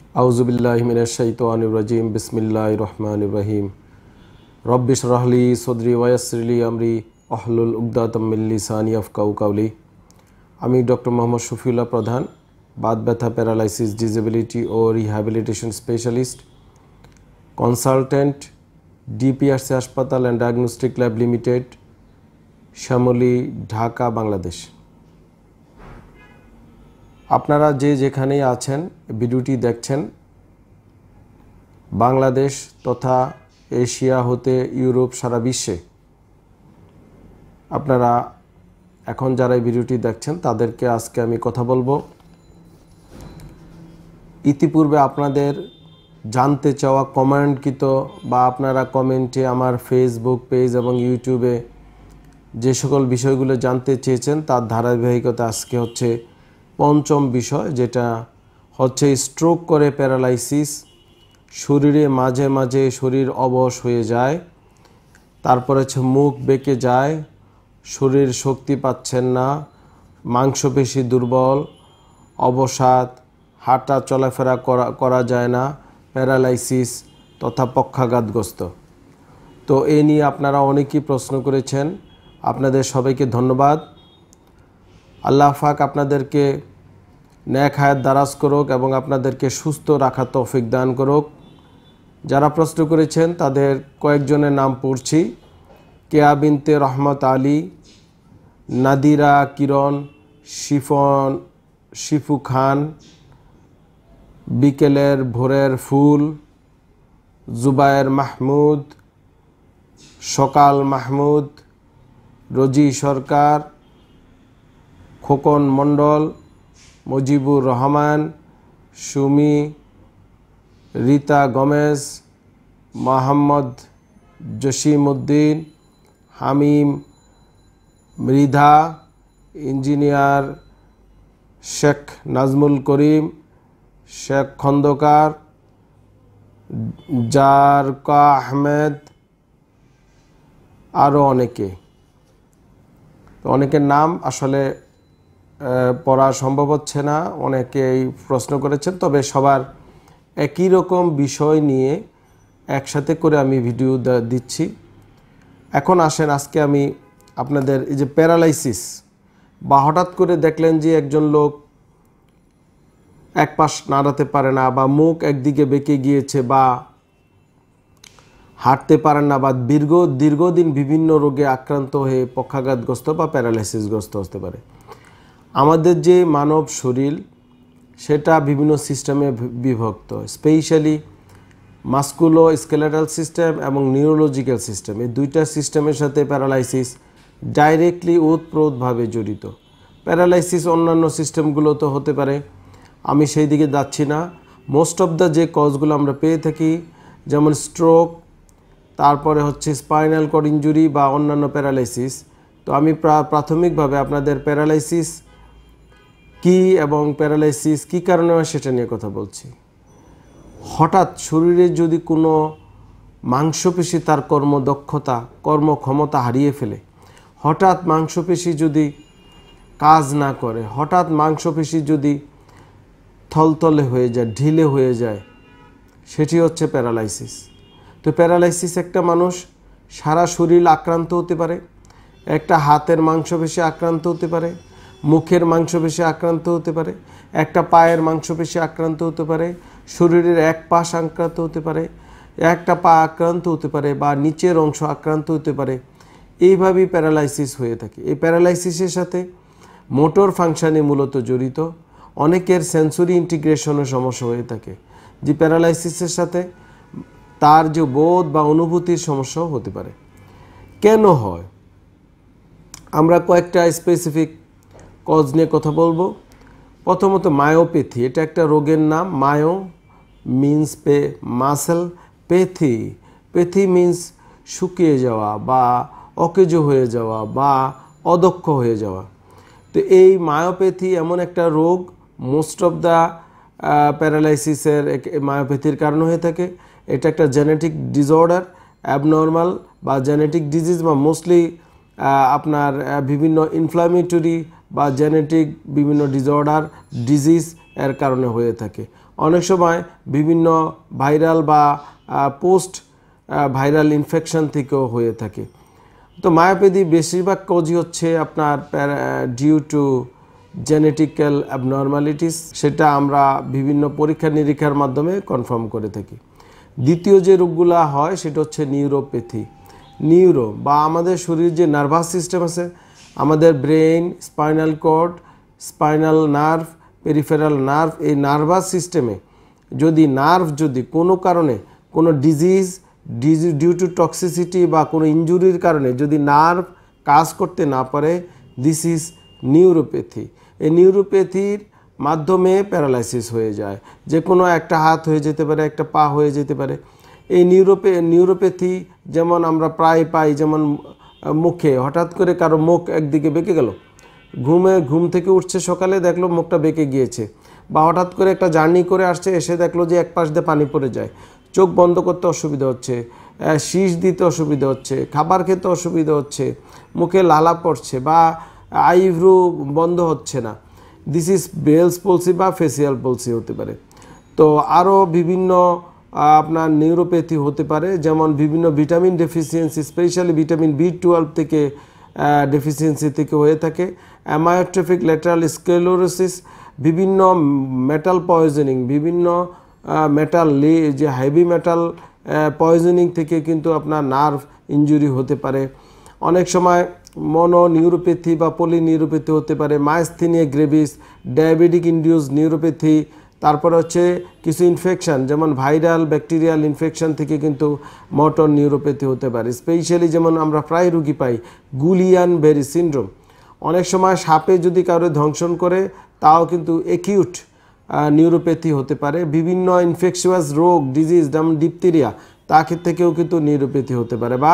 আউযুবিল্লাহি মিনাশ শাইতানির রাজিম বিসমিল্লাহির রহমানির রহিম রব্বি ইশরাহ লি সাদরি ওয়া ইয়াসসির লি আমরি ওয়াহলুল উকদাতাম মিন লিসানি ইয়াফকাহু কাওলি। আমি ডক্টর মোহাম্মদ শফিউল্লাহ প্রধান, বাত ব্যথা, প্যারালাইসিস, ডিসেবিলিটি ও রিহ্যাবিলিটেশন স্পেশালিস্ট, কনসালটেন্ট, ডিপিআরসি হাসপাতাল and diagnostic lab limited, Shyamoli, Dhaka, Bangladesh. আপনারা যে যেখানেই আছেন ভিডিওটি দেখছেন, বাংলাদেশ তথা এশিয়া হতে ইউরোপ, সারা বিশ্বে আপনারা এখন যারা এই ভিডিওটি দেখছেন তাদেরকে আজকে আমি কথা বলবো। ইতিপূর্বে আপনাদের জানতে চাওয়া কমেন্টকৃত বা আপনারা কমেন্টে আমার ফেসবুক পেজ এবং ইউটিউবে যে সকল বিষয়গুলো জানতে চেয়েছেন তার ধারাবাহিকতা আজকে হচ্ছে পঞ্চম বিষয়, যেটা হচ্ছে স্ট্রোক করে প্যারালাইসিস। শরীরে মাঝে মাঝে শরীর অবশ হয়ে যায়, তারপরে হচ্ছে মুখ বেঁকে যায়, শরীর শক্তি পাচ্ছেন না, মাংসপেশি দুর্বল, অবসাদ, হাঁটা চলাফেরা করা যায় না, প্যারালাইসিস তথা পক্ষাঘাতগ্রস্ত। তো এই নিয়ে আপনারা অনেকেই প্রশ্ন করেছেন, আপনাদের সবাইকে ধন্যবাদ। আল্লাহ পাক আপনাদেরকে নেক হায়াত দারাজ করুক এবং আপনাদেরকে সুস্থ রাখার তৌফিক দান করুক। যারা প্রশ্ন করেছেন তাদের কয়েকজনের নাম পড়ছি: কেয়া বিনতে রহমত আলী, নাদিরা কিরণ, শিফু খান, বিকেলের ভোরের ফুল, জুবায়ের মাহমুদ, সকাল মাহমুদ, রোজি সরকার, খোকন মণ্ডল, মুজিবুর রহমান, সুমি, রীতা গমেজ, মোহাম্মদ জসিমউদ্দিন, হামিম, মৃধা, ইঞ্জিনিয়ার শেখ নাজমুল করিম, শেখ খন্দকার, জারকা আহমেদ, আরও অনেকের নাম আসলে পড়া সম্ভব হচ্ছে না, অনেকেই প্রশ্ন করেছেন। তবে সবার একই রকম বিষয় নিয়ে একসাথে করে আমি ভিডিও দিচ্ছি। এখন আসেন, আজকে আমি আপনাদের এই যে প্যারালাইসিস বা হঠাৎ করে দেখলেন যে একজন লোক এক পাশ নাড়াতে পারে না, বা মুখ একদিকে বেঁকে গিয়েছে, বা হাঁটতে পারেন না, বা দীর্ঘদিন বিভিন্ন রোগে আক্রান্ত হয়ে পক্ষাঘাতগ্রস্ত বা প্যারালাইসিসগ্রস্ত হতে পারে। আমাদের যে মানব শরীর সেটা বিভিন্ন সিস্টেমে বিভক্ত, স্পেশালি মাসকুলো স্কেলেটাল সিস্টেম এবং নিউরোলজিক্যাল সিস্টেম। এই দুইটা সিস্টেমের সাথে প্যারালাইসিস ডাইরেক্টলি ওতপ্রোতভাবে জড়িত। প্যারালাইসিস অন্যান্য সিস্টেমগুলো তো হতে পারে, আমি সেই দিকে যাচ্ছি না। মোস্ট অফ দ্য যে কজগুলো আমরা পেয়ে থাকি, যেমন স্ট্রোক, তারপরে হচ্ছে স্পাইনাল কর্ড ইনজুরি বা অন্যান্য প্যারালাইসিস। তো আমি প্রাথমিকভাবে আপনাদের প্যারালাইসিস কি এবং প্যারালাইসিস কী কারণে হয় সেটা নিয়ে কথা বলছি। হঠাৎ শরীরে যদি কোনো মাংসপেশি তার কর্মদক্ষতা, কর্মক্ষমতা হারিয়ে ফেলে, হঠাৎ মাংসপেশি যদি কাজ না করে, হঠাৎ মাংসপেশি যদি থলথলে হয়ে যায়, ঢিলে হয়ে যায়, সেটি হচ্ছে প্যারালাইসিস। তো প্যারালাইসিস একটা মানুষ সারা শরীর আক্রান্ত হতে পারে, একটা হাতের মাংসপেশি আক্রান্ত হতে পারে, মুখের মাংসপেশি আক্রান্ত হতে পারে, একটা পায়ের মাংসপেশি আক্রান্ত হতে পারে, শরীরের এক পাশ আক্রান্ত হতে পারে, একটা পা আক্রান্ত হতে পারে, বা নিচের অংশ আক্রান্ত হতে পারে। এইভাবেই প্যারালাইসিস হয়ে থাকে। এই প্যারালাইসিসের সাথে মোটর ফাংশনে মূলত জড়িত। অনেকের সেন্সরি ইন্টিগ্রেশনের সমস্যা হয়ে থাকে, যে প্যারালাইসিসের সাথে তার যে বোধ বা অনুভূতির সমস্যাও হতে পারে। কেন হয় আমরা কয়েকটা স্পেসিফিক কজ নিয়ে কথা বলবো। প্রথমত মায়োপ্যাথি, এটা একটা রোগের নাম। Myo means muscle, pathy means শুকিয়ে যাওয়া বা অকেজো হয়ে যাওয়া বা অদক্ষ হয়ে যাওয়া। তো এই মায়োপ্যাথি এমন একটা রোগ, মোস্ট অফ দ্য প্যারালাইসিসের মায়োপ্যাথির কারণ হয়ে থাকে। এটা একটা জেনেটিক ডিসঅর্ডার, অ্যাবনর্মাল বা জেনেটিক ডিজিজ, বা মোস্টলি আপনার বিভিন্ন ইনফ্লামেটরি বা জেনেটিক বিভিন্ন ডিসঅর্ডার, ডিজিজ এর কারণে হয়ে থাকে। অনেক সময় বিভিন্ন ভাইরাল বা পোস্ট ভাইরাল ইনফেকশন থেকেও হয়ে থাকে। তো মায়োপ্যাথি বেশিরভাগ কজই হচ্ছে আপনার ডিউ টু জেনেটিক্যাল অ্যাবনর্মালিটিস, সেটা আমরা বিভিন্ন পরীক্ষা নিরীক্ষার মাধ্যমে কনফার্ম করে থাকি। দ্বিতীয় যে রোগগুলো হয় সেটা হচ্ছে নিউরোপ্যাথি। নিউরো বা আমাদের শরীর যে নার্ভাস সিস্টেম আছে, আমাদের brain, spinal cord, spinal nerve, peripheral nerve, এই নার্ভাস সিস্টেমে যদি কোনো কারণে কোনো ডিজিজ ডিউ টু টক্সিসিটি বা কোনো ইনজুরির কারণে যদি নার্ভ কাজ করতে না পারে, দিস ইজ নিউরোপ্যাথি। এই নিউরোপ্যাথির মাধ্যমে প্যারালাইসিস হয়ে যায়, যে কোনো একটা হাত হয়ে যেতে পারে, একটা পা হয়ে যেতে পারে। এই নিউরোপ্যাথি যেমন আমরা প্রায় পাই, যেমন মুখে হঠাৎ করে কারো মুখ একদিকে বেঁকে গেল, ঘুম থেকে উঠছে সকালে দেখলো মুখটা বেঁকে গিয়েছে, বা হঠাৎ করে একটা জার্নি করে আসছে, এসে দেখলো যে এক পাশ দিয়ে পানি পড়ে যায়, চোখ বন্ধ করতে অসুবিধা হচ্ছে, শীষ দিতে অসুবিধা হচ্ছে, খাবার খেতে অসুবিধা হচ্ছে, মুখে লালা পড়ছে বা আইব্রু বন্ধ হচ্ছে না, দিস ইজ বেলস পলসি বা ফেসিয়াল পলসি হতে পারে। তো আরও বিভিন্ন আপনার নিউরোপ্যাথি হতে পারে, যেমন বিভিন্ন vitamin deficiency, specially vitamin B12 থেকে ডেফিসিয়েন্সি থেকে হয়ে থাকে। অ্যামায়োট্রফিক ল্যাটারাল স্ক্লেরোসিস, বিভিন্ন মেটাল পয়জনিং, বিভিন্ন মেটাল যে হেভি মেটাল পয়জনিং থেকে কিন্তু আপনার নার্ভ ইনজুরি হতে পারে। অনেক সময় মনো নিউরোপ্যাথি বা পলি নিউরোপ্যাথি হতে পারে, myasthenia gravis, diabetic induced neuropathy. তারপরে হচ্ছে কিছু ইনফেকশান, যেমন ভাইরাল ব্যাকটেরিয়াল ইনফেকশান থেকে কিন্তু মোটর নিউরোপ্যাথি হতে পারে। স্পেশালি যেমন আমরা প্রায় রুগী পাই গুলিয়ান বেরি সিনড্রোম। অনেক সময় সাপে যদি কারো দংশন করে, তাও কিন্তু অ্যাকিউট নিউরোপ্যাথি হতে পারে। বিভিন্ন ইনফেকশিয়াস রোগ, ডিজিজ, যেমন ডিপথেরিয়া, তা থেকেও কিন্তু নিউরোপ্যাথি হতে পারে, বা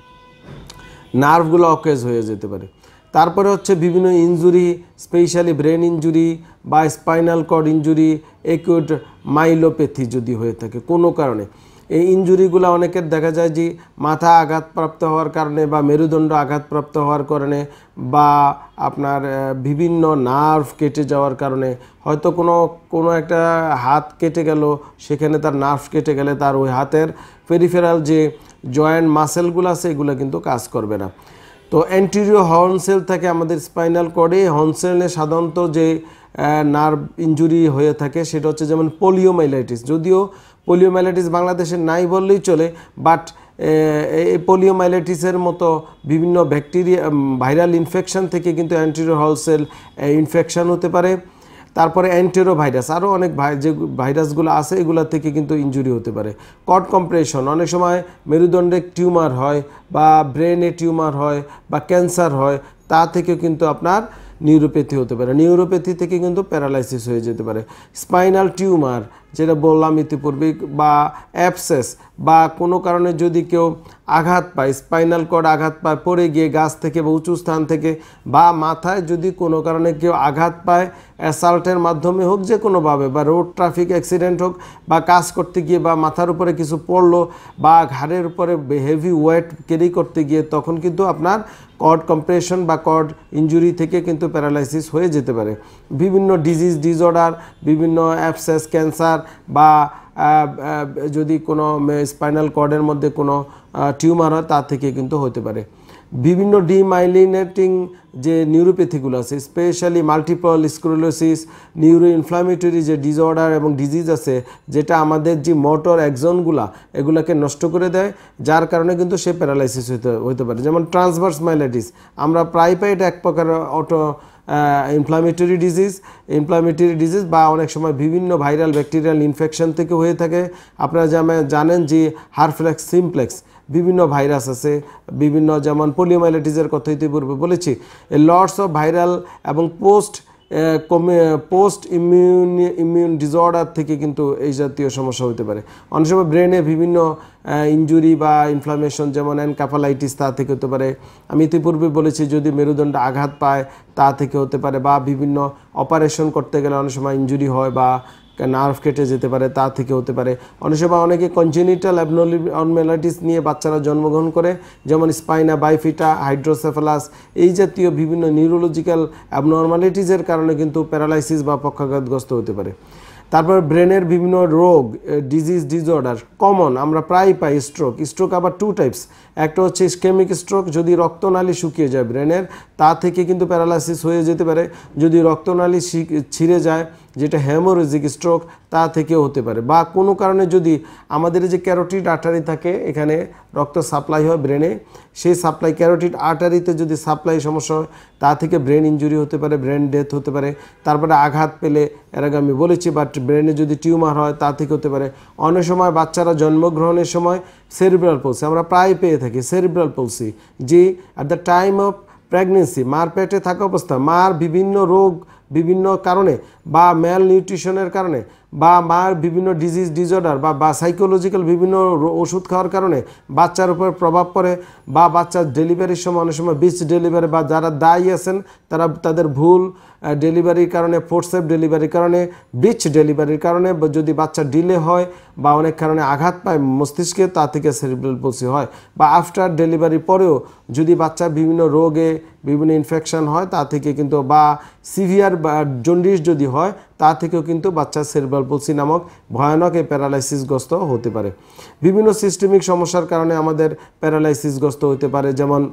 নার্ভগুলো অকেজ হয়ে যেতে পারে। তারপরে হচ্ছে বিভিন্ন ইনজুরি, স্পেশালি ব্রেন ইনজুরি বা spinal cord injury, acute myelopathy যদি হয়ে থাকে কোনো কারণে। এই ইনজুরিগুলো অনেকের দেখা যায় যে মাথা আঘাতপ্রাপ্ত হওয়ার কারণে বা মেরুদণ্ড আঘাতপ্রাপ্ত হওয়ার কারণে বা আপনার বিভিন্ন নার্ভ কেটে যাওয়ার কারণে, হয়তো কোনো একটা হাত কেটে গেল, সেখানে তার নার্ভ কেটে গেলে তার ওই হাতের পেরিফেরাল যে জয়েন্ট মাসেলগুলো আছে এগুলো কিন্তু কাজ করবে না। তো অ্যান্টেরিয়র হর্ন সেল থাকে আমাদের স্পাইনাল কর্ডে। হর্ন সেলে সাধারণত যে নার্ভ ইনজুরি হয়ে থাকে সেটা হচ্ছে যেমন পোলিওমাইলাইটিস। যদিও পোলিওমাইলাইটিস বাংলাদেশে নাই বললেই চলে, বাট এই পোলিওমাইলাইটিসের মতো বিভিন্ন ব্যাকটেরিয়া ভাইরাল ইনফেকশন থেকে কিন্তু অ্যান্টেরিয়র হর্ন সেল ইনফেকশন হতে পারে। তারপরে অ্যান্টেরো ভাইরাস, আরও অনেক যে ভাইরাসগুলো আছে এগুলো থেকে কিন্তু ইনজুরি হতে পারে। কর্ড কম্প্রেশন, অনেক সময় মেরুদণ্ডে টিউমার হয় বা ব্রেনে টিউমার হয় বা ক্যান্সার হয়, তা থেকেও কিন্তু আপনার নিউরোপ্যাথি হতে পারে। নিউরোপ্যাথি থেকে কিন্তু প্যারালাইসিস হয়ে যেতে পারে। স্পাইনাল টিউমার যেটা বললাম ইতিপূর্বে, বা অ্যাবসেস, বা কোনো কারণে যদি কেউ আঘাত পায়, স্পাইনাল কর্ড আঘাত পায় পড়ে গিয়ে গাছ থেকে বা উঁচু স্থান থেকে, বা মাথায় যদি কোনো কারণে কেউ আঘাত পায় অ্যাসাল্টের মাধ্যমে হোক, যে কোনোভাবে, বা রোড ট্রাফিক অ্যাক্সিডেন্ট হোক, বা কাজ করতে গিয়ে বা মাথার উপরে কিছু পড়লো বা ঘাড়ের উপরে হেভি ওয়েট ক্যারি করতে গিয়ে, তখন কিন্তু আপনার কর্ড কম্প্রেশন বা কর্ড ইনজুরি থেকে কিন্তু প্যারালাইসিস হয়ে যেতে পারে। বিভিন্ন ডিজিজ ডিসঅর্ডার, বিভিন্ন অ্যাবসেস, ক্যান্সার, বা যদি কোনো স্পাইনাল কর্ডের মধ্যে কোনো টিউমার হয় তা থেকে কিন্তু হতে পারে। বিভিন্ন ডিমাইলিনেটিং যে নিউরোপ্যাথিগুলো আছে, specially multiple sclerosis, neuro inflammatory যে ডিসঅর্ডার এবং ডিজিজ আছে, যেটা আমাদের যে মোটর অ্যাক্সনগুলা এগুলোকে নষ্ট করে দেয়, যার কারণে কিন্তু সে প্যারালাইসিস হতে পারে। যেমন ট্রান্সভার্স মাইলাইটিস, আমরা প্রায় পাই, এটা এক প্রকার ইনফ্লামেটরি ডিজিজ, বা অনেক সময় বিভিন্ন ভাইরাল ব্যাকটেরিয়াল ইনফেকশন থেকে হয়ে থাকে। আপনারা জানেন যে হারফ্লেক্স, সিমপ্লেক্স, বিভিন্ন ভাইরাস আছে, বিভিন্ন, যেমন পোলিওমাইলাইটিসের কথা ইতিপূর্বে বলেছি। লটস অফ ভাইরাল এবং পোস্ট ইমিউন ডিসঅর্ডার থেকে কিন্তু এই জাতীয় সমস্যা হতে পারে। অনেক সময় ব্রেনে বিভিন্ন ইনজুরি বা ইনফ্লামেশন, যেমন এনকেফালাইটিস, তা থেকে হতে পারে। আমি ইতিপূর্বে বলেছি যদি মেরুদণ্ডে আঘাত পায় তা থেকে হতে পারে, বা বিভিন্ন অপারেশন করতে গেলে অনেক সময় ইনজুরি হয় বা নার্ভ কেটে যেতে পারে, তা থেকে হতে পারে। অনেক সময় অনেকে কনজেনিটাল অ্যাবনর্মালিটিস নিয়ে বাচ্চারা জন্মগ্রহণ করে, যেমন স্পাইনা বাইফিটা, হাইড্রোসেফালাস, এই জাতীয় বিভিন্ন নিউরোলজিক্যাল অ্যাবনর্মালিটিসের কারণে কিন্তু প্যারালাইসিস বা পক্ষাঘাতগ্রস্ত হতে পারে। তারপর ব্রেনের বিভিন্ন রোগ, ডিজিজ, ডিসঅর্ডার কমন আমরা প্রায় পাই। স্ট্রোক আবার 2 টাইপস। একটা হচ্ছে ইসকেমিক স্ট্রোক, যদি রক্তনালী শুকিয়ে যায় ব্রেনের, তা থেকে কিন্তু প্যারালাইসিস হয়ে যেতে পারে। যদি রক্তনালী ছিঁড়ে যায়, যেটা হেমোরেজিক স্ট্রোক, তা থেকেও হতে পারে। বা কোনো কারণে যদি আমাদের যে ক্যারোটিড আর্টারি থাকে, এখানে রক্ত সাপ্লাই হয় ব্রেনে, সেই সাপ্লাই ক্যারোটিড আর্টারিতে যদি সাপ্লাই সমস্যা হয়, তা থেকে ব্রেন ইনজুরি হতে পারে, ব্রেন ডেথ হতে পারে। তারপরে আঘাত পেলে, এর আগে আমি বলেছি, বাট ব্রেনে যদি টিউমার হয়, তা থেকে হতে পারে। অনেক সময় বাচ্চারা জন্মগ্রহণের সময় সেরিব্রাল পলসি আমরা প্রায় পেয়ে থাকি। সেরিব্রাল পলসি যে at the time of pregnancy, মার পেটে থাকা অবস্থা, মার বিভিন্ন রোগ বিভিন্ন কারণে, বা ম্যাল নিউট্রিশনের কারণে, বা মার বিভিন্ন ডিজিজ ডিসঅর্ডার, বা সাইকোলজিক্যাল বিভিন্ন ওষুধ খাওয়ার কারণে বাচ্চার উপর প্রভাব পড়ে, বা বাচ্চার ডেলিভারির সময় অনেক সময় বিচ ডেলিভারি, বা যারা দায়ী আছেন তারা তাদের ভুল ডেলিভারির কারণে, ফোর্সেপ ডেলিভারির কারণে, বিচ ডেলিভারির কারণে যদি বাচ্চা ডিলে হয়, বা অনেক কারণে আঘাত পায় মস্তিষ্কে, তা থেকে সেরিব্রাল পলসি হয়। বা আফটার ডেলিভারির পরেও যদি বাচ্চা বিভিন্ন রোগে, বিভিন্ন ইনফেকশন হয়, তা থেকে কিন্তু, বা সিভিয়ার বা জন্ডিস যদি হয়, তা থেকেও কিন্তু বাচ্চা সেরিব্রাল পলসি নামক ভয়ানক এই প্যারালাইসিসগ্রস্ত হতে পারে। বিভিন্ন সিস্টেমিক সমস্যার কারণে আমাদের প্যারালাইসিসগ্রস্ত হতে পারে, যেমন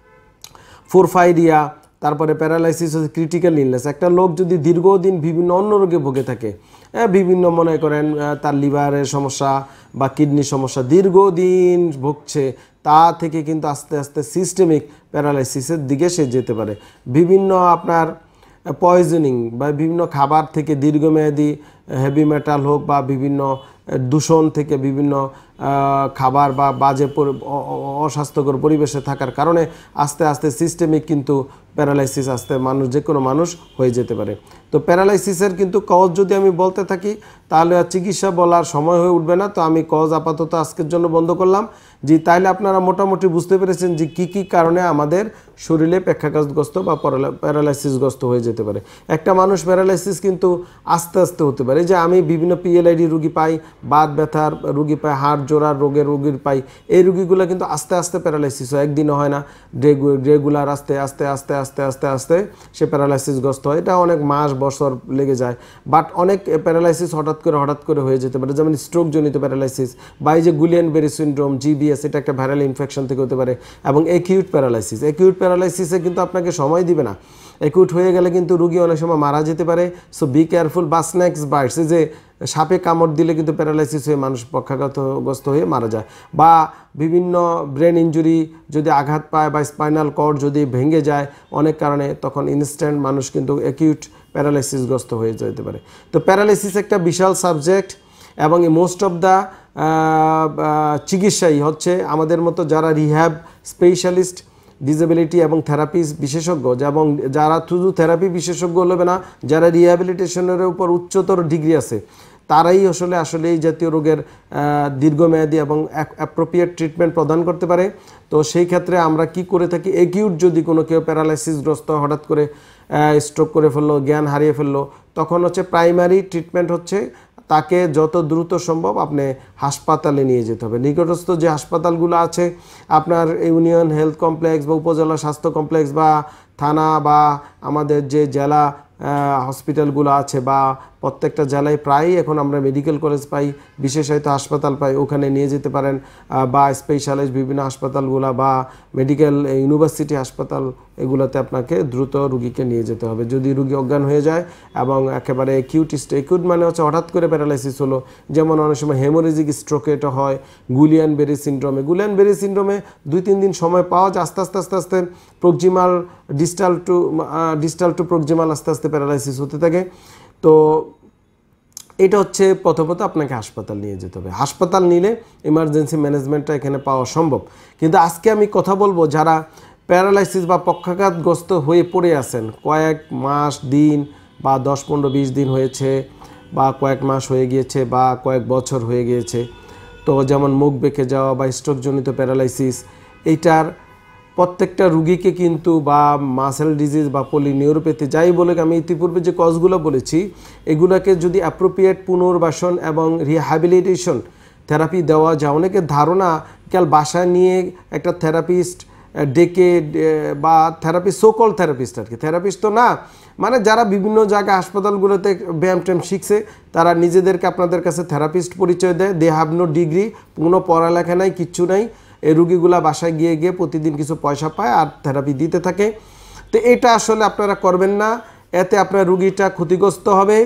পোরফাইরিয়া, তারপরে প্যারালাইসিস হচ্ছে ক্রিটিক্যাল ইলনেস। একটা লোক যদি দীর্ঘদিন বিভিন্ন অন্য রোগে ভুগে থাকে, বিভিন্ন মনে করেন তার লিভারের সমস্যা বা কিডনির সমস্যা, দীর্ঘদিন ভুগছে, তা থেকে কিন্তু আস্তে আস্তে সিস্টেমিক প্যারালাইসিসের দিকে সে যেতে পারে। বিভিন্ন আপনার পয়জনিং বা বিভিন্ন খাবার থেকে, দীর্ঘমেয়াদী হেভি মেটাল হোক, বা বিভিন্ন দূষণ থেকে, বিভিন্ন খাবার বা বাজে অস্বাস্থ্যকর পরিবেশে থাকার কারণে আস্তে আস্তে সিস্টেমিক কিন্তু প্যারালাইসিস মানুষ, যে কোনো মানুষ হয়ে যেতে পারে। তো প্যারালাইসিসের কিন্তু কজ যদি আমি বলতে থাকি, তাহলে আর চিকিৎসা বলার সময় হয়ে উঠবে না। তো আমি কজ আপাতত আজকের জন্য বন্ধ করলাম। যে তাইলে আপনারা মোটামুটি বুঝতে পেরেছেন যে কী কী কারণে আমাদের শরীরে পক্ষাঘাতগ্রস্ত বা প্যারালাইসিসগ্রস্ত হয়ে যেতে পারে। একটা মানুষ প্যারালাইসিস কিন্তু আস্তে আস্তে হতে পারে। যে আমি বিভিন্ন পিএলআইডি রুগী পাই, বাত ব্যথার রুগী পাই, হাড় জোড়ার রোগীর পাই। এই রুগীগুলো কিন্তু আস্তে আস্তে প্যারালাইসিস হয়, একদিনও হয় না, রেগুলার আস্তে আস্তে আস্তে আস্তে আস্তে আস্তে সে প্যারালাইসিসগ্রস্ত হয়। এটা অনেক মাস বছর লেগে যায়। বাট অনেক প্যারালাইসিস হঠাৎ করে হয়ে যেতে পারে, যেমন স্ট্রোকজনিত প্যারালাইসিস, বা এই যে গুলিয়ান-বেরি সিনড্রোম, জিবিএস, এটা একটা ভাইরাল ইনফেকশন থেকে হতে পারে। এবং অ্যাকিউট প্যারালাইসিসে কিন্তু আপনাকে সময় দিবে না। অ্যাকিউট হয়ে গেলে কিন্তু রুগী অনেক সময় মারা যেতে পারে। So be careful. বা স্ন্যাক্স বাইটস, যে সাপে কামড় দিলে কিন্তু প্যারালাইসিস হয়ে মানুষ পক্ষাঘাতগ্রস্ত হয়ে মারা যায়। বা বিভিন্ন ব্রেন ইনজুরি যদি আঘাত পায়, বা স্পাইনাল কর্ড যদি ভেঙে যায় অনেক কারণে, তখন ইনস্ট্যান্ট মানুষ কিন্তু অ্যাকিউট প্যারালাইসিসগ্রস্ত হয়ে যেতে পারে। তো প্যারালাইসিস একটা বিশাল সাবজেক্ট, এবং মোস্ট অফ দ্য চিকিৎসাই হচ্ছে আমাদের মতো যারা রিহ্যাব স্পেশালিস্ট, ডিসেবিলিটি এবং থেরাপি বিশেষজ্ঞ, এবং যারা শুধু থেরাপি বিশেষজ্ঞ হলে না, যারা রিহ্যাবিলিটেশনের উপর উচ্চতর ডিগ্রি আছে, তারাই আসলে এই জাতীয় রোগের দীর্ঘমেয়াদী এবং অ্যাপ্রোপ্রিয়েট ট্রিটমেন্ট প্রদান করতে পারে। তো সেই ক্ষেত্রে আমরা কি করে থাকি, অ্যাকিউট যদি কোনো কেউ প্যারালাইসিসগ্রস্ত হঠাৎ করে স্ট্রোক করে ফেললো, জ্ঞান হারিয়ে ফেললো, তখন হচ্ছে প্রাইমারি ট্রিটমেন্ট হচ্ছে তাকে যত দ্রুত সম্ভব আপনি হাসপাতালে নিয়ে যেতে হবে। নিকটস্থ যে হাসপাতালগুলো আছে, আপনার ইউনিয়ন হেলথ কমপ্লেক্স বা উপজেলা স্বাস্থ্য কমপ্লেক্স, বা থানা, বা আমাদের যে জেলা হসপিটালগুলো আছে, বা প্রত্যেকটা জেলায় প্রায়ই এখন আমরা মেডিকেল কলেজ পাই, বিশেষায়িত হাসপাতাল পাই, ওখানে নিয়ে যেতে পারেন। বা স্পেশালাইজড বিভিন্ন হাসপাতালগুলো, বা মেডিকেল ইউনিভার্সিটি হাসপাতাল, এগুলোতে আপনাকে দ্রুত রুগীকে নিয়ে যেতে হবে। যদি রুগী অজ্ঞান হয়ে যায় এবং একেবারে অ্যাকিউট মানে হচ্ছে হঠাৎ করে প্যারালাইসিস হলো, যেমন অনেক সময় হেমোরেজিক স্ট্রোকে এটা হয়, গুলিয়ান-বেরি সিনড্রোমে 2-3 দিন সময় পাওয়া যায়, আস্তে আস্তে প্রক্সিমাল ডিস্টাল টু প্রক্সিমাল আস্তে আস্তে প্যারালাইসিস হতে থাকে। তো এটা হচ্ছে প্রথমত আপনাকে হাসপাতাল নিয়ে যেতে হবে। হাসপাতাল নিলে ইমার্জেন্সি ম্যানেজমেন্টটা এখানে পাওয়া সম্ভব। কিন্তু আজকে আমি কথা বলবো যারা প্যারালাইসিস বা পক্ষাঘাতগ্রস্ত হয়ে পড়ে আছেন, কয়েক মাস, দিন, বা 10-15-20 দিন হয়েছে, বা কয়েক মাস হয়ে গিয়েছে, বা কয়েক বছর হয়ে গিয়েছে। তো যেমন মুখ বেঁকে যাওয়া বা স্ট্রোকজনিত প্যারালাইসিস, এইটার প্রত্যেকটা রুগীকে কিন্তু, বা মাসেল ডিজিজ বা পলিনিউরোপ্যাথি, যাই বলে আমি ইতিপূর্বে যে কজগুলো বলেছি, এগুলোকে যদি অ্যাপ্রোপ্রিয়েট পুনর্বাসন এবং রিহ্যাবিলিটেশন থেরাপি দেওয়া যায়। অনেকের ধারণা কাল বাসায় নিয়ে একটা থেরাপিস্ট ডেকে, বা থেরাপিস্ট, সোকল থেরাপিস্ট আর কি, থেরাপিস্ট তো না, মানে যারা বিভিন্ন জায়গায় হাসপাতালগুলোতে ব্যায়াম ট্যায়াম শিখছে তারা নিজেদেরকে আপনাদের কাছে থেরাপিস্ট পরিচয় দেয়, দে হ্যাভ নো ডিগ্রি, কোনো পড়ালেখা নাই, কিচ্ছু নাই, এই রুগীগুলা বাসায় গিয়ে গিয়ে প্রতিদিন কিছু পয়সা পায় আর থেরাপি দিতে থাকে। তো এটা আসলে আপনারা করবেন না, এতে আপনার রুগীটা ক্ষতিগ্রস্ত হবে।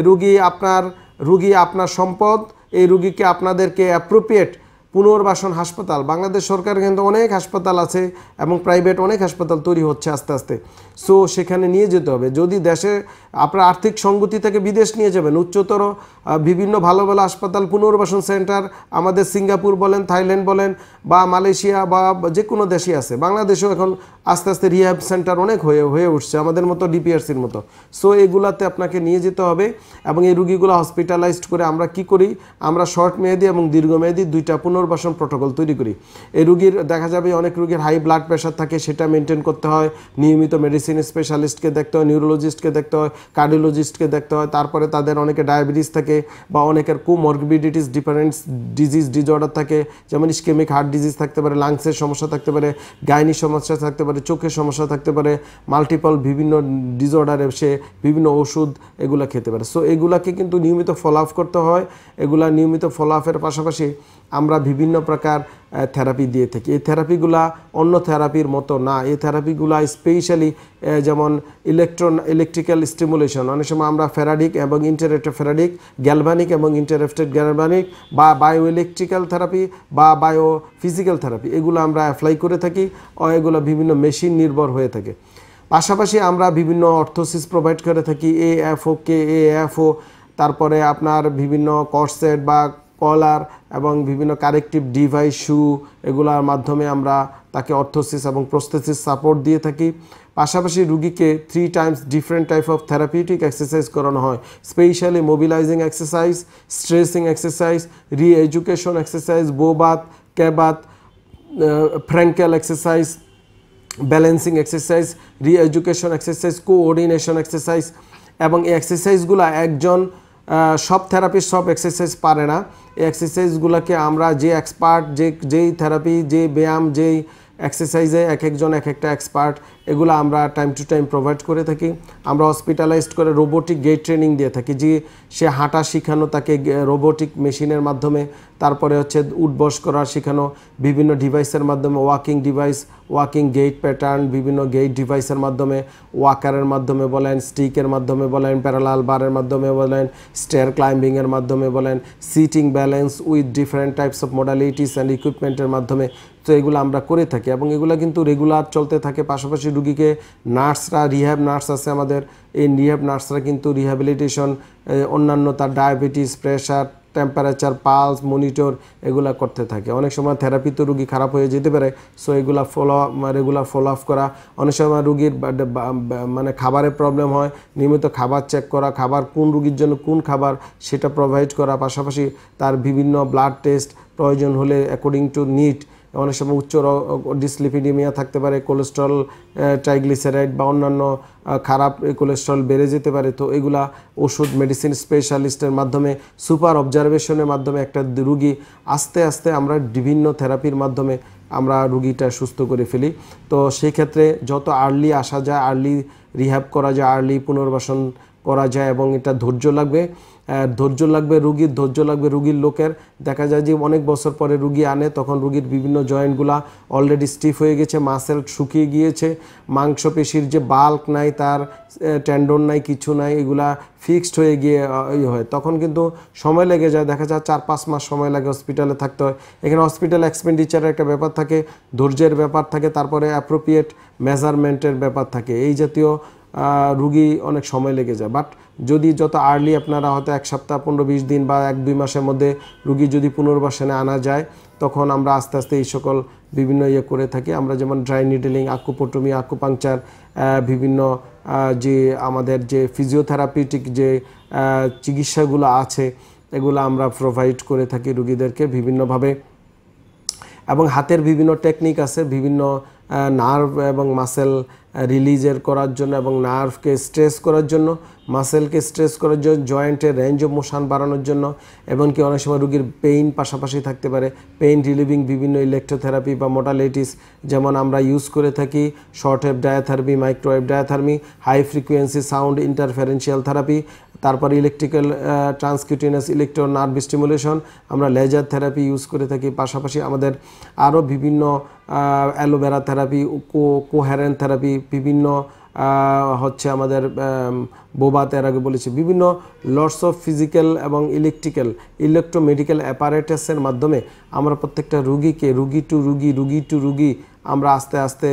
রুগী আপনার সম্পদ, এই রুগীকে আপনাদেরকে অ্যাপ্রোপ্রিয়েট পুনর্বাসন হাসপাতাল, বাংলাদেশ সরকার কিন্তু অনেক হাসপাতাল আছে এবং প্রাইভেট অনেক হাসপাতাল তৈরি হচ্ছে আস্তে আস্তে, সো সেখানে নিয়ে যেতে হবে। যদি দেশে আপনার আর্থিক সঙ্গতি থেকে বিদেশ নিয়ে যাবেন, উচ্চতর বিভিন্ন ভালো ভালো হাসপাতাল পুনর্বাসন সেন্টার আমাদের সিঙ্গাপুর বলেন, থাইল্যান্ড বলেন বা মালয়েশিয়া বা যে কোনো দেশই আছে, বাংলাদেশেও এখন আস্তে আস্তে রিহ্যাব সেন্টার অনেক হয়ে উঠছে আমাদের মতো ডিপিআরসির মতো। সো এগুলাতে আপনাকে নিয়ে যেতে হবে এবং এই রুগীগুলো হসপিটালাইজড করে আমরা কি করি, আমরা শর্ট মেয়াদি এবং দীর্ঘমেয়াদী দুইটা পুনর্বাসন প্রোটোকল তৈরি করি। এই রুগীর দেখা যাবে অনেক রুগীর হাই ব্লাড প্রেশার থাকে, সেটা মেনটেন করতে হয়, নিয়মিত মেডিসিন স্পেশালিস্টকে দেখতে হয়, নিউরোলজিস্টকে দেখতে হয়, কার্ডিওলজিস্টকে দেখতে হয়। তারপরে তাদের অনেকে ডায়াবেটিস থাকে বা অনেকের কোমরবিডিটিস ডিফারেন্ট ডিজঅর্ডার থাকে, যেমন ইসকেমিক হার্ট ডিজিজ থাকতে পারে, লাংসের সমস্যা থাকতে পারে, গাইনি সমস্যা থাকতে পারে, চোখের সমস্যা থাকতে পারে, মাল্টিপল বিভিন্ন ডিজঅর্ডারে সে বিভিন্ন ওষুধ এগুলা খেতে পারে। সো এগুলাকে কিন্তু নিয়মিত ফলো আপ করতে হয়। এগুলা নিয়মিত ফলো আপের পাশাপাশি আমরা বিভিন্ন প্রকার থেরাপি দিয়ে থাকি। এই থেরাপিগুলা অন্য থেরাপির মতো না, এই থেরাপিগুলা স্পেশালি যেমন ইলেকট্রিক্যাল স্টিমুলেশন, অনেক সময় আমরা ফেরাডিক এবং ইন্টারফেরাডিক, গ্যালভানিক এবং ইন্টারফেরেড গ্যালভানিক বা বায়ো ইলেকট্রিক্যাল থেরাপি বা বায়ো ফিজিক্যাল থেরাপি এগুলো আমরা অ্যাপ্লাই করে থাকি, এগুলো বিভিন্ন মেশিন নির্ভর হয়ে থাকে। পাশাপাশি আমরা বিভিন্ন অর্থোসিস প্রোভাইড করে থাকি, এএফও, কেএএফও, তারপরে আপনার বিভিন্ন কর্সেট বা কলার এবং বিভিন্ন কারেক্টিভ ডিভাইস, শু, এগুলোর মাধ্যমে আমরা তাকে অর্থোসিস এবং প্রস্থেসিস সাপোর্ট দিয়ে থাকি। পাশাপাশি রুগীকে 3 times different type of therapeutic exercise করানো হয়, specially mobilising exercise, stressing exercise, re-education exercise, Bobath, Kabat, Frenkel exercise, balancing exercise, re-education exercise, coordination exercise. এবং এই এক্সারসাইজগুলো একজন সব থেরাপিস্ট সব এক্সারসাইজ পারে না। এই এক্সারসাইজগুলোকে আমরা যে এক্সপার্ট, যেই থেরাপি, যে ব্যায়াম, যেই এক্সারসাইজে একজন এক একটা এক্সপার্ট, এগুলো আমরা টাইম টু টাইম প্রোভাইড করে থাকি। আমরা হসপিটালাইজড করে রোবোটিক গেট ট্রেনিং দিয়ে থাকি, যে সে হাঁটা শেখানো তাকে রোবোটিক মেশিনের মাধ্যমে, তারপরে হচ্ছে উঠবস করা শেখানো বিভিন্ন ডিভাইসের মাধ্যমে, walking device, walking gait pattern, বিভিন্ন গেট ডিভাইসের মাধ্যমে, ওয়াকারের মাধ্যমে বলেন, স্টিকের মাধ্যমে বলেন, প্যারালাল বারের মাধ্যমে বলেন, স্টেয়ার ক্লাইম্বিংয়ের মাধ্যমে বলেন, sitting balance with different types of modalities and ইকুইপমেন্টের মাধ্যমে। তো এগুলো আমরা করে থাকি এবং এগুলো কিন্তু রেগুলার চলতে থাকে। পাশাপাশি রুগীকে নার্সরা, রিহ্যাব নার্স আছে আমাদের, এই রিহ্যাব নার্সরা কিন্তু রিহ্যাবিলিটেশন, অন্যান্য তার diabetes, pressure, temperature, pulse monitor এগুলা করতে থাকে। অনেক সময় থেরাপি তো রুগী খারাপ হয়ে যেতে পারে, সো এগুলা রেগুলার ফলো আপ করা। অনেক সময় রুগীর মানে খাবারের প্রবলেম হয়, নিয়মিত খাবার চেক করা, খাবার কোন রুগীর জন্য কোন খাবার সেটা প্রোভাইড করা। পাশাপাশি তার বিভিন্ন ব্লাড টেস্ট প্রয়োজন হলে অ্যাকর্ডিং টু নিড, অনেক সময় উচ্চ ডিসলিপিডিমিয়া থাকতে পারে, কোলেস্ট্রল, ট্রাইগ্লিসারাইড বা অন্যান্য খারাপ কোলেস্ট্রল বেড়ে যেতে পারে। তো এগুলা ওষুধ, মেডিসিন স্পেশালিস্টের মাধ্যমে, সুপার অবজারভেশনের মাধ্যমে একটা রুগী আস্তে আস্তে আমরা বিভিন্ন থেরাপির মাধ্যমে আমরা রুগীটা সুস্থ করে ফেলি। তো সেই ক্ষেত্রে যত আর্লি আসা যায়, আর্লি রিহ্যাব করা যায়, আর্লি পুনর্বাসন করা যায় এবং এটা ধৈর্য লাগবে, রুগীর ধৈর্য লাগবে, রুগীর লোকের। দেখা যায় যে অনেক বছর পরে রুগী আনে, তখন রুগীর বিভিন্ন জয়েন্টগুলা অলরেডি স্টিফ হয়ে গেছে, মাসেল শুকিয়ে গিয়েছে, মাংসপেশির যে বাল্ক নাই, তার টেন্ডন নাই, কিছু নাই, এগুলা ফিক্সড হয়ে গিয়ে হয়, তখন কিন্তু সময় লেগে যায়। দেখা যায় 4-5 মাস সময় লাগে, হসপিটালে থাকতে হয়। এখানে হসপিটাল এক্সপেন্ডিচারের একটা ব্যাপার থাকে, ধৈর্যের ব্যাপার থাকে, তারপরে অ্যাপ্রোপ্রিয়েট মেজারমেন্টের ব্যাপার থাকে, এই জাতীয় রুগী অনেক সময় লেগে যায়। বাট যদি যত আর্লি আপনারা হয়তো 1 সপ্তাহ, 15-20 দিন বা 1-2 মাসের মধ্যে রুগী যদি পুনর্বাসনে আনা যায়, তখন আমরা আস্তে আস্তে এই সকল বিভিন্ন করে থাকি। আমরা যেমন ড্রাই নিডলিং, আকুপোটমি, আকুপাংচার, বিভিন্ন যে আমাদের যে ফিজিওথেরাপিউটিক যে চিকিৎসাগুলো আছে এগুলো আমরা প্রোভাইড করে থাকি রুগীদেরকে বিভিন্নভাবে। এবং হাতের বিভিন্ন টেকনিক আছে, বিভিন্ন নার্ভ এবং মাসেল রিলিজের করার জন্য এবং নার্ভকে স্ট্রেস করার জন্য, মাসেলকে স্ট্রেস করার জন্য, জয়েন্টের রেঞ্জ অফ মোশন বাড়ানোর জন্য, এমনকি অনেক সময় রোগীর পেইন পাশাপাশি থাকতে পারে। পেইন রিলিভিং বিভিন্ন ইলেকট্রোথেরাপি বা মোডালিটিস যেমন আমরা ইউজ করে থাকি short wave diathermy, microwave diathermy, high frequency sound interferential therapy, তারপর electrical transcutaneous electro nerve stimulation, আমরা লেজার থেরাপি ইউজ করে থাকি। পাশাপাশি আমাদের আরও বিভিন্ন অ্যালোভেরা থেরাপি, কোহেরেন্ট থেরাপি, বিভিন্ন হচ্ছে আমাদের বোবা থেরাপি বলেছি, বিভিন্ন লটস অফ ফিজিক্যাল এবং ইলেকট্রোমেডিক্যাল অ্যাপারেটাসের মাধ্যমে আমরা প্রত্যেকটা রুগীকে রুগী টু রুগী আমরা আস্তে আস্তে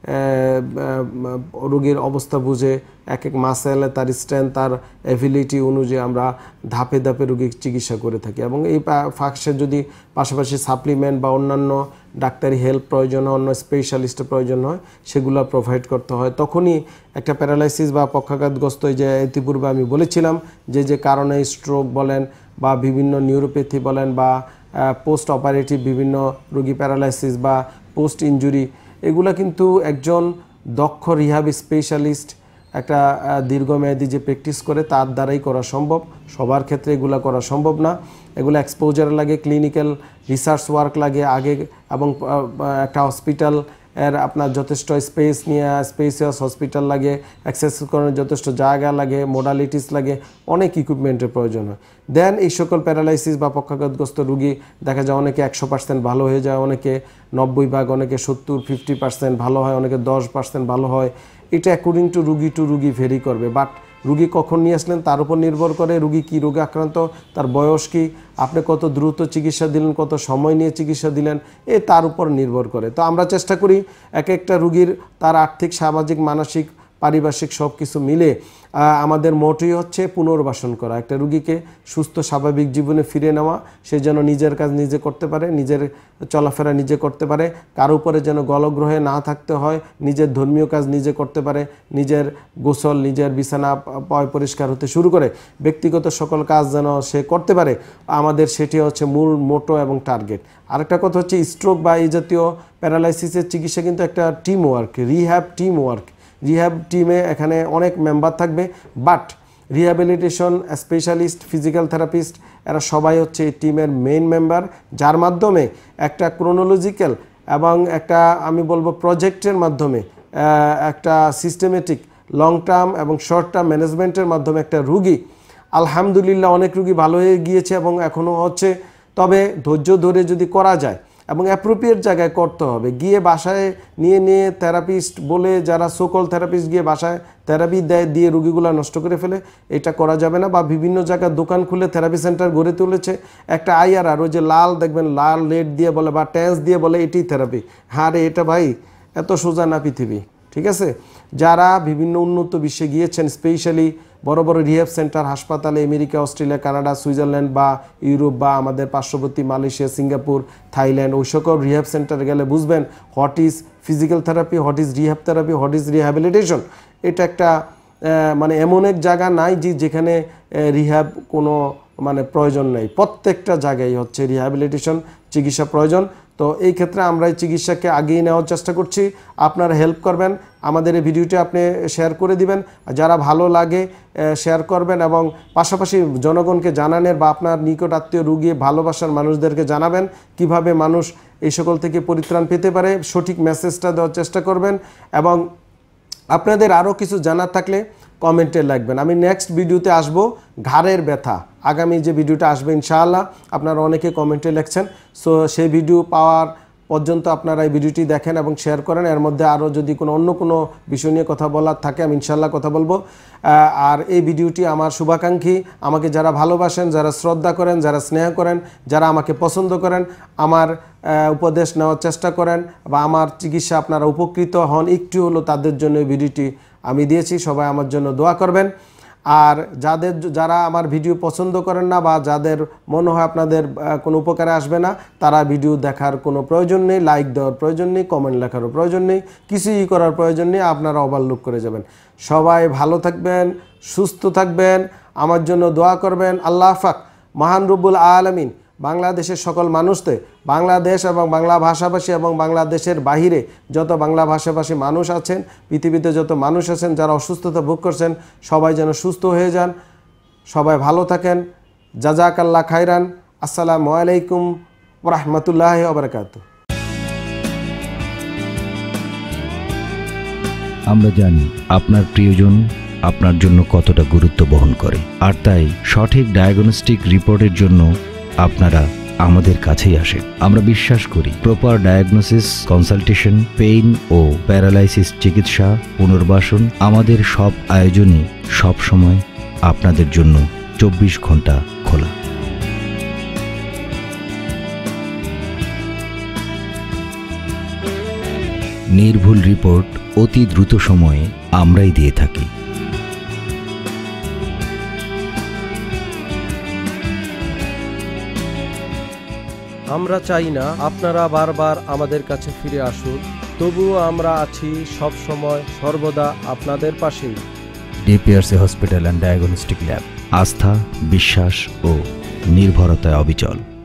রোগীর অবস্থা বুঝে এক এক মাসেলে তার স্ট্রেংথ, তার অ্যাবিলিটি অনুযায়ী আমরা ধাপে ধাপে রোগীর চিকিৎসা করে থাকি। এবং এই ফাঁকসে যদি পাশাপাশি সাপ্লিমেন্ট বা অন্যান্য ডাক্তারি হেল্প প্রয়োজন হয়, অন্য স্পেশালিস্টের প্রয়োজন হয়, সেগুলো প্রোভাইড করতে হয়। তখনই একটা প্যারালাইসিস বা পক্ষাঘাতগ্রস্ত, যে ইতিপূর্বে আমি বলেছিলাম যে কারণে স্ট্রোক বলেন বা বিভিন্ন নিউরোপ্যাথি বলেন বা পোস্ট অপারেটিভ বিভিন্ন রোগী প্যারালাইসিস বা পোস্ট ইনজুরি, এগুলা কিন্তু একজন দক্ষ রিহাব স্পেশালিস্ট একটা দীর্ঘমেয়াদী যে প্র্যাকটিস করে তার দ্বারাই করা সম্ভব। সবার ক্ষেত্রে এগুলা করা সম্ভব না। এগুলো এক্সপোজার লাগে, ক্লিনিক্যাল রিসার্চ ওয়ার্ক লাগে আগে, এবং একটা হসপিটাল এর আপনার যথেষ্ট স্পেসিয়াস হসপিটাল লাগে, অ্যাক্সেস করার যথেষ্ট জায়গা লাগে, মোডালিটিস লাগে, অনেক ইকুইপমেন্টের প্রয়োজন হয়। দেন এই সকল প্যারালাইসিস বা পক্ষাঘাতগ্রস্ত রোগী দেখা যায় অনেকে 100% ভালো হয়ে যায়, অনেকে 90%, অনেকে 70-50% ভালো হয়, অনেকে 10% ভালো হয়। এটা অ্যাকর্ডিং টু রুগী ভেরি করবে। বাট রুগী কখন নিয়ে আসলেন তার উপর নির্ভর করে, রুগী কী রোগে আক্রান্ত, তার বয়স কী, আপনি কত দ্রুত চিকিৎসা দিলেন, কত সময় নিয়ে চিকিৎসা দিলেন, তার উপর নির্ভর করে। তো আমরা চেষ্টা করি এক একটা রুগীর তার আর্থিক, সামাজিক, মানসিক, পারিপার্শ্বিক সব কিছু মিলে আমাদের মোটই হচ্ছে পুনর্বাসন করা, একটা রুগীকে সুস্থ স্বাভাবিক জীবনে ফিরে নেওয়া, সে যেন নিজের কাজ নিজে করতে পারে, নিজের চলাফেরা নিজে করতে পারে, কারো উপরে যেন গলগ্রহে না থাকতে হয়, নিজের ধর্মীয় কাজ নিজে করতে পারে, নিজের গোসল, নিজের বিছানা পয় পরিষ্কার হতে শুরু করে ব্যক্তিগত সকল কাজ যেন সে করতে পারে, আমাদের সেটি হচ্ছে মূল মোটো এবং টার্গেট। আরেকটা কথা হচ্ছে স্ট্রোক বা এই জাতীয় প্যারালাইসিসের চিকিৎসা কিন্তু একটা টিম ওয়ার্ক, রিহ্যাব টিমে এখানে অনেক মেম্বার থাকবে, but rehabilitation specialist, physical therapist, এরা সবাই হচ্ছে এই টিমের মেইন মেম্বার, যার মাধ্যমে একটা ক্রোনোলজিক্যাল এবং একটা আমি বলবো প্রজেক্টের মাধ্যমে একটা সিস্টেমেটিক লং টার্ম এবং শর্ট টার্ম ম্যানেজমেন্টের মাধ্যমে একটা রুগী, আলহামদুলিল্লাহ অনেক রুগী ভালো হয়ে গিয়েছে এবং এখনও হচ্ছে। তবে ধৈর্য ধরে যদি করা যায় এবং অ্যাপ্রোপ্রিয়েট জায়গায় করতে হবে, গিয়ে বাসায় নিয়ে থেরাপিস্ট বলে যারা সকল থেরাপিস্ট গিয়ে বাসায় থেরাপি দিয়ে রুগীগুলো নষ্ট করে ফেলে, এটা করা যাবে না। বা বিভিন্ন জায়গায় দোকান খুলে থেরাপি সেন্টার গড়ে তুলেছে, একটা IRR ওই যে লাল দেখবেন, লাল লেট দিয়ে বলে বা ট্যান্স দিয়ে বলে এটি থেরাপি। হ্যাঁ রে, এটা ভাই এত সোজা না পৃথিবী, ঠিক আছে? যারা বিভিন্ন উন্নত বিশ্বে গিয়েছেন, স্পেশালি বড় বড় রিহ্যাব সেন্টার, হাসপাতালে আমেরিকা, অস্ট্রেলিয়া, কানাডা, সুইজারল্যান্ড বা ইউরোপ বা আমাদের পার্শ্ববর্তী মালয়েশিয়া, সিঙ্গাপুর, থাইল্যান্ড, ওই সকল রিহ্যাব সেন্টারে গেলে বুঝবেন what is physical therapy, what is rehab therapy, what is rehabilitation. এটা একটা মানে এমন এক জায়গা নাই যেখানে রিহ্যাব কোনো মানে প্রয়োজন নেই, প্রত্যেকটা জায়গায় হচ্ছে রিহ্যাবিলিটেশন চিকিৎসা প্রয়োজন। তো এই ক্ষেত্রে আমরা এই চিকিৎসাকে আগিয়ে নেওয়ার চেষ্টা করছি, আপনারা হেল্প করবেন, আমাদের এই ভিডিওটি আপনি শেয়ার করে দিবেন, যারা ভালো লাগে শেয়ার করবেন এবং পাশাপাশি জনগণকে জানানের বা আপনার নিকট আত্মীয় রুগী ভালোবাসার মানুষদেরকে জানাবেন কিভাবে মানুষ এই সকল থেকে পরিত্রাণ পেতে পারে, সঠিক মেসেজটা দেওয়ার চেষ্টা করবেন। এবং আপনাদের আরও কিছু জানার থাকলে কমেন্টে লিখবেন। আমি নেক্সট ভিডিওতে আসব ঘাড়ের ব্যথা, আগামী যে ভিডিওটা আসবে ইনশাআল্লাহ, আপনারা অনেকে কমেন্টে লিখছেন, সো সেই ভিডিও পাওয়ার পর্যন্ত আপনারা এই ভিডিওটি দেখেন এবং শেয়ার করেন। এর মধ্যে আরও যদি অন্য কোনো বিষয় নিয়ে কথা বলার থাকে আমি ইনশাআল্লাহ কথা বলবো। আর এই ভিডিওটি আমার শুভাকাঙ্ক্ষী, আমাকে যারা ভালোবাসেন, যারা শ্রদ্ধা করেন, যারা স্নেহ করেন, যারা আমাকে পছন্দ করেন, আমার উপদেশ নেওয়ার চেষ্টা করেন বা আমার চিকিৎসা আপনারা উপকৃত হন একটু হলো, তাদের জন্য এই ভিডিওটি আমি দিয়েছি। সবাই আমার জন্য দোয়া করবেন। আর যারা আমার ভিডিও পছন্দ করেন না বা যাদের মনে হয় আপনাদের কোনো উপকারে আসবে না, তারা ভিডিও দেখার কোনো প্রয়োজন নেই, লাইক দেওয়ার প্রয়োজন নেই, কমেন্ট লেখারও প্রয়োজন নেই, কিছুই করার প্রয়োজন নেই, আপনারা ওভারলুক করে যাবেন। সবাই ভালো থাকবেন, সুস্থ থাকবেন, আমার জন্য দোয়া করবেন। আল্লাহ পাক মহান রব্বুল আলামিন বাংলাদেশের সকল মানুষকে, বাংলাদেশ এবং বাংলা ভাষাভাষী এবং বাংলাদেশের বাহিরে যত বাংলা ভাষাভাষী মানুষ আছেন, পৃথিবীতে যত মানুষ আছেন যারা অসুস্থতা ভোগ করছেন, সবাই যেন সুস্থ হয়ে যান, সবাই ভালো থাকেন। জাযাকাল্লাহ খাইরান। আসসালামু আলাইকুম ওয়া রাহমাতুল্লাহি ওয়া বারাকাতুহু। আমরা জানি আপনার প্রিয়জন আপনার জন্য কতটা গুরুত্ব বহন করে, আর তাই সঠিক ডায়াগনস্টিক রিপোর্টের জন্য আপনারা আমাদের কাছেই আসেন। আমরা বিশ্বাস করি প্রপার ডায়াগনোসিস, কনসালটেশন, পেইন ও প্যারালাইসিস চিকিৎসা, পুনর্বাসন, আমাদের সব আয়োজনই সব সময় আপনাদের জন্য 24 ঘন্টা খোলা। নির্ভুল রিপোর্ট অতি দ্রুত সময়ে আমরাই দিয়ে থাকি। আমরা চাই না আপনারা বারবার আমাদের কাছে ফিরে আসুন, তবুও আমরা আছি সব সময় সর্বদা আপনাদের পাশেই। DPRC hospital and diagnostic lab, আস্থা, বিশ্বাস ও নির্ভরতায় অবিচল।